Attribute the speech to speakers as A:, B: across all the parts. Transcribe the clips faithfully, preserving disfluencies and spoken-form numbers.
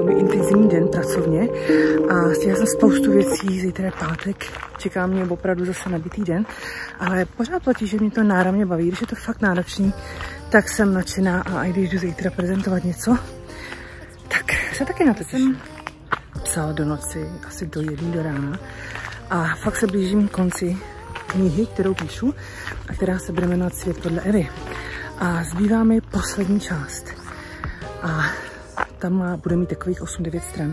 A: velmi intenzivní den pracovně a stihla jsem spoustu věcí, zítra je pátek, čeká mě opravdu zase nabitý den, ale pořád platí, že mě to náramně baví, když je to fakt náročný, tak jsem nadšená a i když jdu zítra prezentovat něco, tak se taky na to jsem psala do noci, asi do jedné do rána a fakt se blížím konci knihy, kterou píšu a která se bude jmenovat Svět podle Evy. A zbývá mi poslední část. A tam má, bude mít takových osm devět stran.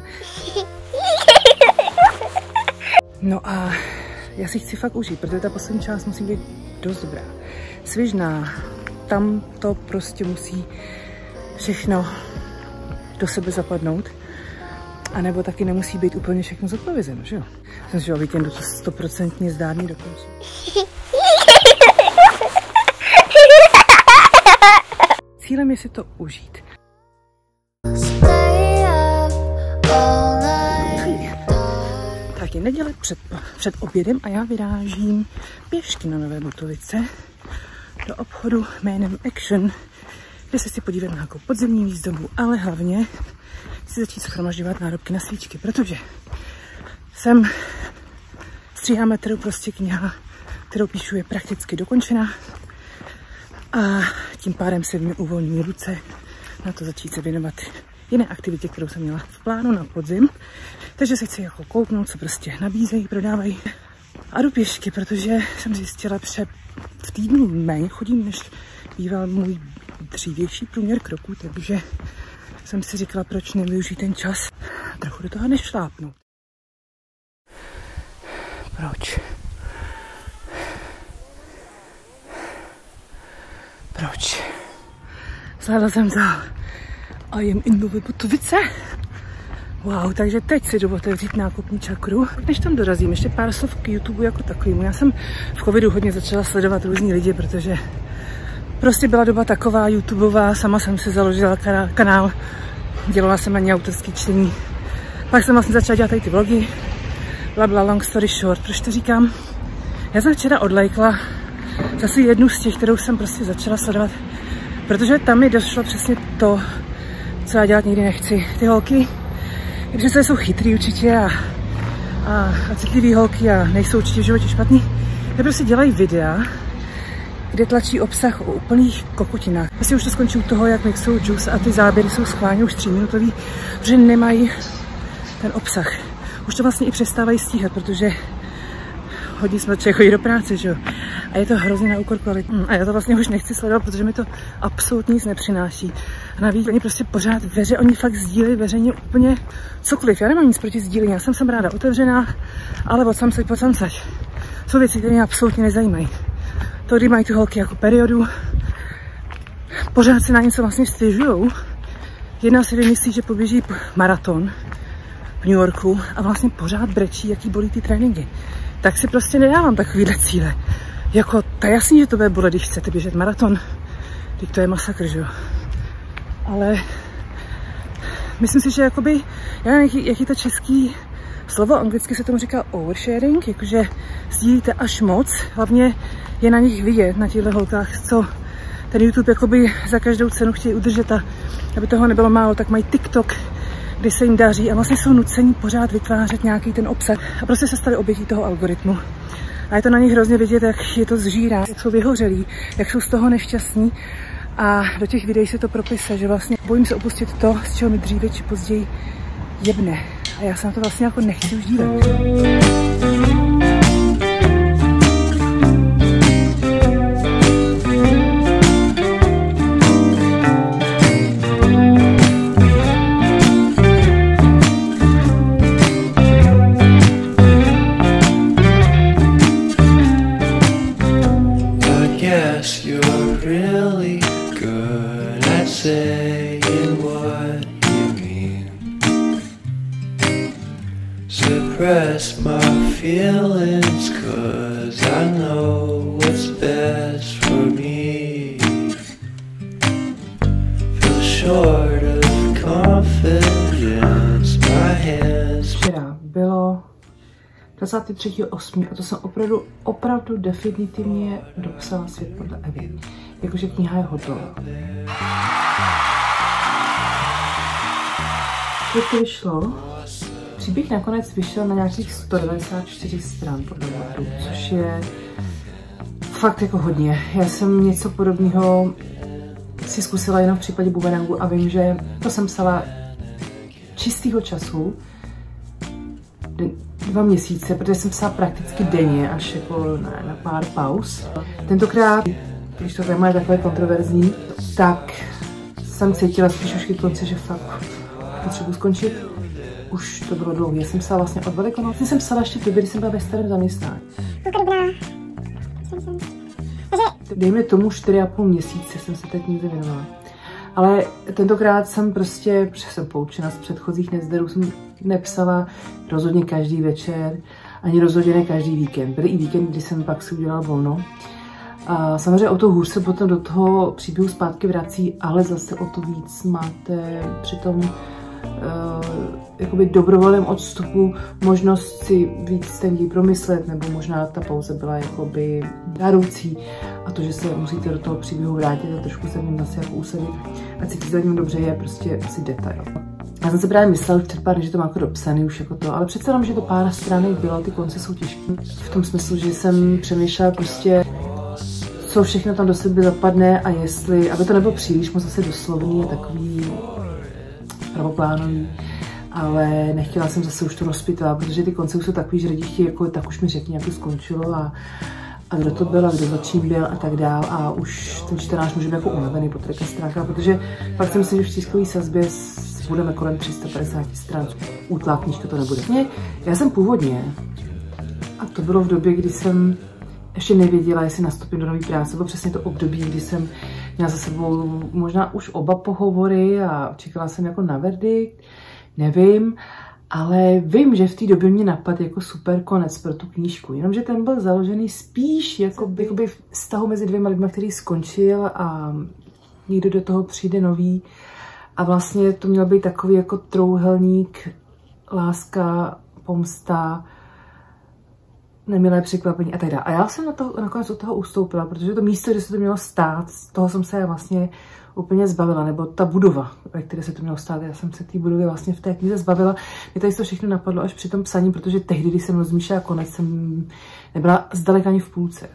A: No a já si chci fakt užít, protože ta poslední část musí být dost dobrá. Svižná. Tam to prostě musí všechno do sebe zapadnout. A nebo taky nemusí být úplně všechno zodpovězeno, že jo? Jsem si, že o víkendu to stoprocentně zdárně dokončí. Cílem je si to užít. Tak je neděle před, před obědem a já vyrážím pěšky na Nové Butovice do obchodu jménem Action, kde se chci podívat na nějakou podzemní výzdobu, ale hlavně chci začít shromažďovat náhrobky na svíčky, protože jsem stříháme, kterou prostě kniha, kterou píšu, je prakticky dokončená a tím pádem se mi uvolní ruce na to začít se věnovat jiné aktivitě, kterou jsem měla v plánu na podzim. Takže se chci jako kouknout, co prostě nabízejí, prodávají a jdu pěšky, protože jsem zjistila, že v týdnu méně chodím, než býval můj dřívější průměr kroků, takže jsem si říkala, proč nevyužít ten čas a trochu do toho nešlápnout. Proč? Proč? Zvládla jsem to. A jem i Nové Butovice. Wow, takže teď si jdu otevřít nákupní čakru. Než tam dorazím, ještě pár slov k YouTube jako takovému. Já jsem v covidu hodně začala sledovat různý lidi, protože prostě byla doba taková YouTubeová, sama jsem si založila kanál, dělala jsem ani autorský čtení. Pak jsem vlastně začala dělat tady ty vlogy, blabla, long story short. Proč to říkám? Já jsem včera odlajkla zase jednu z těch, kterou jsem prostě začala sledovat, protože tam mi došlo přesně to, co já dělat nikdy nechci. Ty holky, i přesto jsou chytrý určitě a, a, a citlivý holky a nejsou určitě v životě špatný, tak prostě dělají videa, kde tlačí obsah o úplných kokotinách. Asi už to skončí u toho, jak mixují juice a ty záběry jsou schválně už tříminutový, protože nemají ten obsah. Už to vlastně i přestávají stíhat, protože hodně jsme chodí do práce, že jo. A je to hrozně na úkor kvality. A já to vlastně už nechci sledovat, protože mi to absolutně nic nepřináší. A navíc oni prostě pořád veře, oni fakt sdílejí veřejně úplně cokoliv. Já nemám nic proti sdílení, já jsem sem ráda otevřená, ale od samsať po samsať. Jsou věci, které mě absolutně nezajímají. To, kdy mají ty holky jako periodu, pořád se na něco vlastně stěžujou. Jedna si vymyslí, že poběží maraton v New Yorku a vlastně pořád brečí, jaký bolí ty tréninky. Tak si prostě nedávám takovýhle cíle. Jako, to je jasný, že to bude bolet, když chcete běžet maraton. Teď to je masakr, že jo. Ale myslím si, že jakoby, já nevím, jaký, jaký to český slovo, anglicky se tomu říká oversharing, jakože sdílíte až moc. Hlavně je na nich vidět, na těchto holkách, co ten YouTube jakoby za každou cenu chtějí udržet a aby toho nebylo málo, tak mají TikTok, kdy se jim daří a vlastně jsou nuceni pořád vytvářet nějaký ten obsah a prostě se stali obětí toho algoritmu. A je to na nich hrozně vidět, jak je to zžírá, jak jsou vyhořelí, jak jsou z toho nešťastní a do těch videí se to propise, že vlastně bojím se opustit to, z čeho mi dříve či později jebne. A já se na to vlastně jako nechci už dívat.
B: Suppress my feelings, cause I know what's best for me. Feel short of confidence, my hands.
A: Včera bylo dvacátého třetího osmého a to jsem opravdu, opravdu definitivně dopsala Svět podle Evy. Jakože kniha je hotová. Jak to vyšlo? Příběh nakonec vyšel na nějakých sto devadesát čtyři stran podle mě, což je fakt jako hodně. Já jsem něco podobného si zkusila jenom v případě Bumerangu a vím, že to jsem psala čistýho času dva měsíce, protože jsem psala prakticky denně, až jako na, na pár pauz. Tentokrát, když to téma je takové kontroverzní, tak jsem cítila spíš už k konci, že fakt potřebuji skončit. Už to bylo dlouho. Já jsem psala vlastně od Velikonoc. Já jsem psala ještě v době, kdy jsem byla ve starém zaměstnání. Dejme tomu čtyři a půl měsíce jsem se teď nikdy věnovala. Ale tentokrát jsem prostě, protože jsem poučena z předchozích nezdarů, jsem nepsala rozhodně každý večer, ani rozhodně ne každý víkend. Byl i víkend, kdy jsem pak si udělala volno. A samozřejmě o to hůř se potom do toho příběhu zpátky vrací, ale zase o to víc máte při tom uh, jakoby dobrovolném odstupu možnost si víc ten děj promyslet, nebo možná ta pauza byla jakoby žádoucí a to, že se musíte do toho příběhu vrátit a trošku se v něm zase jako usadit a cítit se v něm dobře, je prostě asi detail. Já jsem se právě myslela už před pár, že to má jako dopsaný už jako to, ale přece jenom, že to pár stránek bylo, ty konce jsou těžké. V tom smyslu, že jsem přemýšlela prostě, co všechno tam do sebe zapadne a jestli, aby to nebylo příliš moc zase doslovný a takový pravoplánový, ale nechtěla jsem zase už to rozpitovat, protože ty konce už jsou takový, že lidi chtějí, jako, tak už mi řekni, jak to skončilo a, a kdo to byl a kdo za čím byl a tak dál a už ten čtenář může být jako unavený po trojka stránkách, protože fakt si myslím, že v tiskové sazbě budeme kolem tři sta padesát stran. Útlá knížka to nebude. Já jsem původně, a to bylo v době, kdy jsem ještě nevěděla, jestli nastoupím do nové práce. Bylo přesně to období, kdy jsem měla za sebou možná už oba pohovory a čekala jsem jako na verdikt, nevím, ale vím, že v té době mě napadl jako super konec pro tu knížku, jenomže ten byl založený spíš jako by, jako by vztahu mezi dvěma lidmi, který skončil a někdo do toho přijde nový a vlastně to měl být takový jako trouhelník, láska, pomsta, nemilé překvapení a tak dále. A já jsem na to, nakonec od toho ustoupila, protože to místo, kde se to mělo stát, z toho jsem se vlastně úplně zbavila, nebo ta budova, ve které se to mělo stát, já jsem se té budovy vlastně v té knize zbavila. Mě tady to všechno napadlo až při tom psaní, protože tehdy, když jsem rozmýšlela konec, jsem nebyla zdaleka ani v půlce.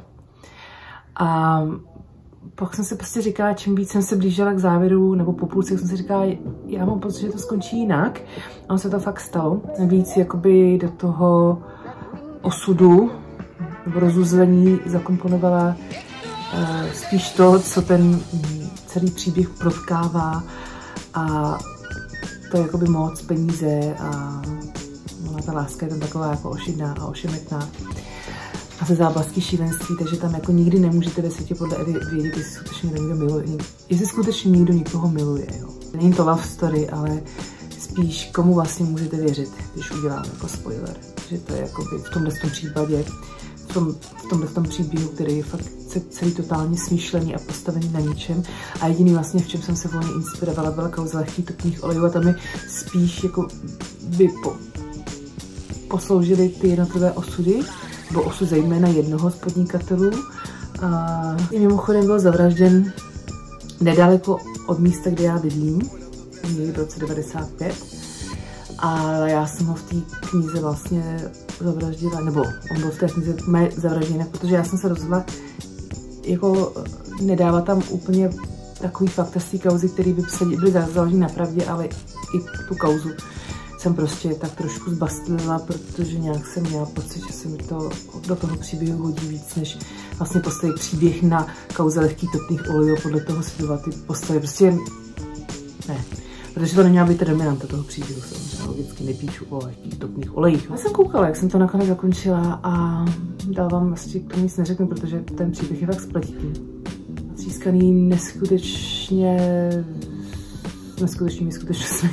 A: A pak jsem se prostě říkala, čím víc jsem se blížila k závěru, nebo po půlce, jsem si říkala, já mám pocit, že to skončí jinak. A ono se to fakt stalo. Víc jakoby do toho osudu nebo rozuzlení zakomponovala uh, spíš to, co ten celý příběh protkává a to je jakoby moc, peníze a ona ta láska je tam taková jako ošidná a ošemetná a ze záblasky šílenství, takže tam jako nikdy nemůžete ve světě podle Evy vědět, jestli skutečně někdo miluje, jestli skutečně někdo někoho miluje. Jo. Není to love story, ale spíš komu vlastně můžete věřit, když uděláme jako spoiler. Že to je jakoby v tomhle tom případě, v, tom, v tomhle tom příběhu, který je fakt celý totálně smýšlený a postavený na ničem. A jediný vlastně, v čem jsem se volně inspirovala, byla kauza lehkých topných olejů a tam mi spíš jako by po, posloužily ty jednotlivé osudy, nebo osud zejména jednoho z podnikatelů. A mimochodem byl zavražděn nedaleko od místa, kde já bydlím, někdy v roce devadesát pět. Ale já jsem ho v té knize vlastně zavraždila, nebo on byl v té knize mé zavražděný, protože já jsem se rozhodla jako nedávat tam úplně takový fakta z té kauzy, který by byly založeny na pravdě, ale i tu kauzu jsem prostě tak trošku zbastlila, protože nějak jsem měla pocit, že se mi to do toho příběhu hodí víc, než vlastně postavit příběh na kauze lehkých topných olejů, podle toho sledovat ty postavy. Prostě ne. Protože to neměla být dominanta toho příběhu, samozřejmě logicky nepíšu o lehkých topných olejích. Já jsem koukala, jak jsem to nakonec zakončila a dál vám vlastně k tomu nic neřeknu, protože ten příběh je fakt spletitý. Třískaný neskutečně, neskutečnými skutečnostmi.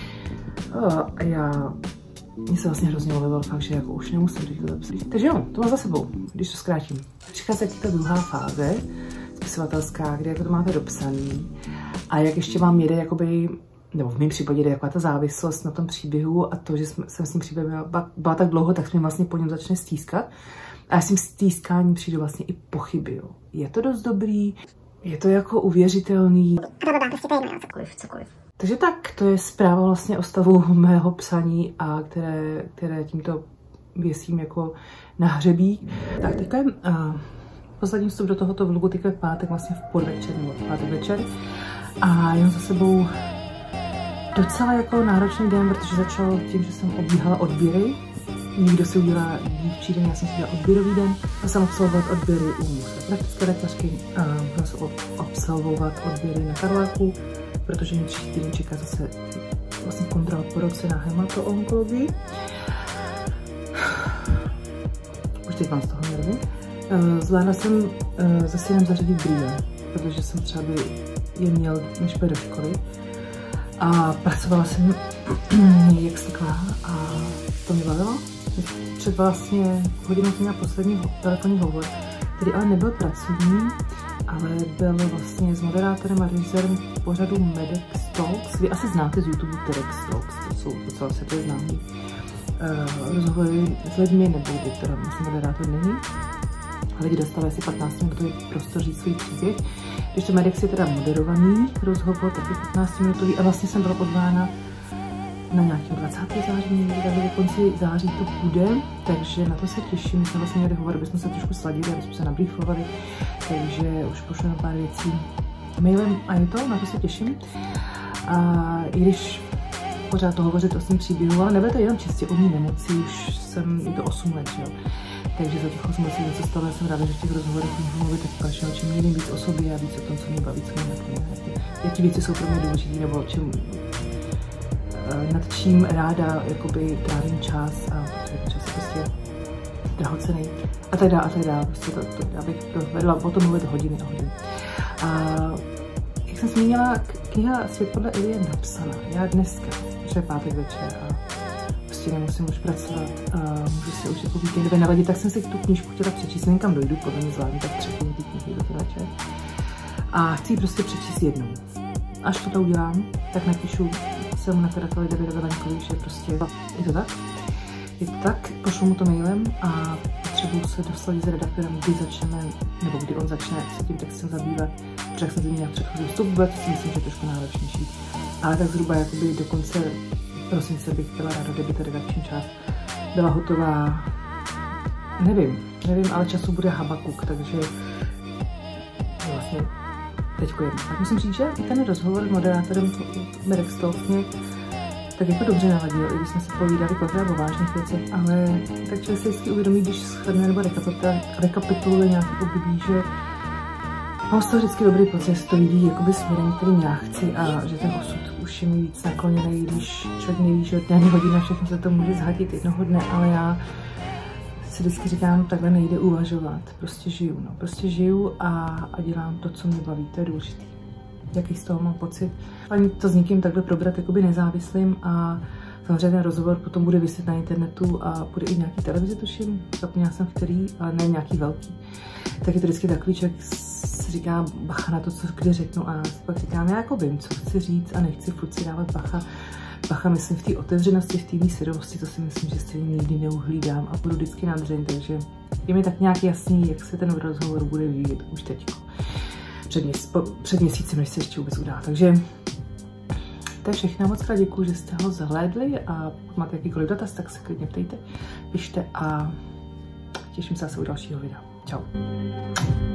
A: A já, mě se vlastně hrozně ulevil fakt, že jako už nemusím říct to zapsat. Takže jo, to má za sebou, když to zkrátím. Přichází ta druhá fáze, spisovatelská, kde jako to máte dopsaný a jak ještě vám jede jakoby, nebo v mém případě jde jaká ta závislost na tom příběhu a to, že jsem, jsem s tím příběhem byla, byla tak dlouho, tak mě vlastně po něm začne stýskat. A já s tím stýskáním přijdu vlastně i pochyby, jo. Je to dost dobrý, je to jako uvěřitelný.
C: Blablabla, prostě to je jedno, cokoliv, cokoliv.
A: Takže tak, to je zpráva vlastně o stavu mého psaní, a které, které tímto věsím jako na hřebík. Tak teďka je uh, poslední vstup do tohoto vlogu, teďka je pátek, vlastně v podvečer, nebo pátek večer. A jen za sebou docela jako náročný den, protože začal tím, že jsem obíhala odběry. Někdo si udělá dívčí den, já jsem si udělala odběrový den. A jsem absolvovat odběry u své praktické lékařky a musela jsem absolvovat odběry na Karláku, protože mě příští týden čeká zase vlastně kontrola po roce na hematoonkologii. Už teď mám z toho nervy. Zvládla jsem zase jenom zařadit brýle, protože jsem třeba by je měl, než půjde do školy. A pracovala jsem jak slyklá a to mě bavilo. Před vlastně hodinou jsem měla poslední telefonní hovor, který ale nebyl pracovní, ale byl vlastně s moderátorem a režisérem pořadu Medex Talks. Vy asi znáte z YouTube TEDx Talks, to jsou docela se to známí uh, rozhovory s lidmi, nebo kdy teda vlastně moderátor není. A lidi dostali asi patnáct minutový prostor říct svůj příběh. Když to Medex je teda moderovaný rozhovor, tak je patnáct minutový a vlastně jsem byla pozvána na nějakého dvacátého září, nebo do konci září to bude, takže na to se těším. My jsme vlastně měli hovor, abychom se trošku sladili, aby jsme se nabriefovali, takže už pošlu na pár věcí mailem a je to, na to se těším. A i když pořád to hovořit o svým příběhu, ale nebude to jenom čistě o mý nemoci, už jsem, je to osm let, jo. Takže za těch osm let se něco stalo, jsem ráda, že v těch rozhovorech můžu mluvit tak pašel, čím jiným víc o sobě a víc o tom, co mě baví, co mě naplňuje. Jaký věci jsou pro mě důležité, nebo čím, nad čím ráda jakoby trávím čas, a protože čas je prostě drahocenný a tak dále a tak dále. Prostě to, to, já bych to vedla o tom mluvit hodiny a hodiny. A jak jsem zmínila, kniha Svět podle Eli je napsaná. Já dneska, že je pátek večer a prostě nemusím už pracovat a můžu si už jako víkendové naladit, tak jsem si tu knížku chtěla přečíst, nevím kam dojdu, podle mě zvládnu tak tři ty knihy do toho večer. A chci ji prostě přečíst jednou. Až to udělám, tak napíšu svému nakladateli Davidovi Vaňkovi, že prostě je to tak. Je to tak, pošlu mu to mailem a potřebuji se dostat s redaktorem, kdy začneme, nebo kdy on začne se tím textem zabývat, protože jak jsem zmínila v předchozí vstup, bude to si myslím, že je trošku náročnější. Ale tak zhruba jakoby do konce prosince bych byla ráda, kdyby ta redakční část byla hotová. Nevím, nevím, ale času bude habakuk, takže vlastně teďko jedno. Tak musím říct, že i ten rozhovor s moderátorem Medex Talks mě tak jako dobře naladil, i když jsme si povídali kolikrát o vážných věcech, ale tak člověk se vždycky uvědomí, když shodne nebo rekapituluje nějaký období, že mám z toho vždycky dobrý pocit, že to jde jakoby směrem, kterým já chci a že ten osud už je mi víc nakloněný, když člověk neví, že od dne hodina všechno se to může zhatit jednoho dne, ale já si vždycky říkám, takhle nejde uvažovat, prostě žiju, no, prostě žiju a, a dělám to, co mě baví, to je důležité. Jaký z toho mám pocit. Ani to s někým takhle probrat jakoby nezávislým a samozřejmě ten rozhovor potom bude viset na internetu a bude i nějaký televizi, tuším, zapomněla jsem v který, ale ne nějaký velký. Tak je to vždycky takový člověk si říká bacha na to, co kdy řeknu a pak říkám, já jako vím, co chci říct a nechci furt si dávat bacha. Bacha myslím v té otevřenosti, v té mý syrovosti, to si myslím, že stejně nikdy neuhlídám a budu vždycky na dřeň, takže je mi tak nějak jasný, jak se ten rozhovor bude vyvíjet už teďko. Před, měs po, před měsícem, než se ještě vůbec udá. Takže to je všechno. Moc krát děkuju, že jste ho zhlédli a pokud máte jakýkoliv dotaz, tak se klidně ptejte, pište a těším se zase u dalšího videa. Čau.